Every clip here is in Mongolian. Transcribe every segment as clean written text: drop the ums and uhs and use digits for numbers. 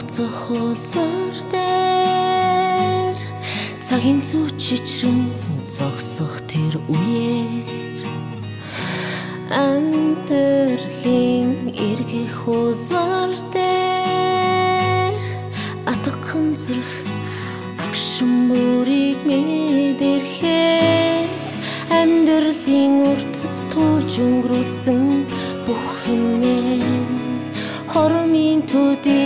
онцгой дээр цагийн зүү чичрэн зогсох тэр үеэр амьдралын эргэх хуулбар дээр атгахын зүрх агшин бүрийг мэдэрхээ амьдралын уртад туулж өнгөрүүлсэн бүх юмээ хормын төдий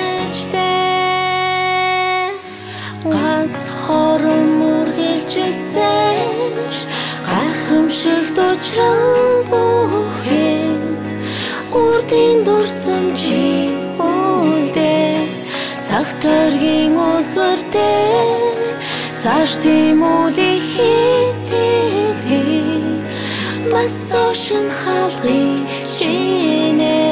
байжтэй ганц хором үргэлжилсэн гайхамшигт учрал бүхэн үрдийн дурсамжи үлдээ цаг тойргийн улзвартэй цааш тимүүлэх хитгэлийг бас зошин хаалгыг шинэ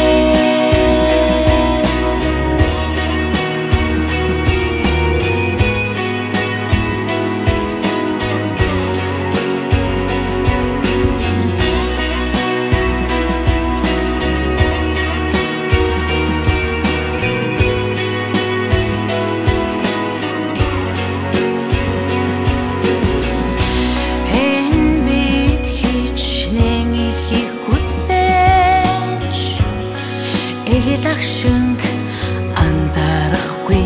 Лагшинг анзаарахгүй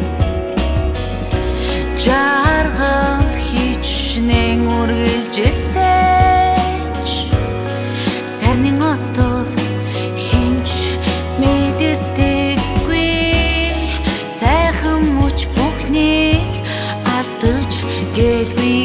жаргал хичнээн үргэлжилсэн сарнын оцтол хинч мэдэрдэггүй сайхан мөч бүхнийг алдаж гэлгүй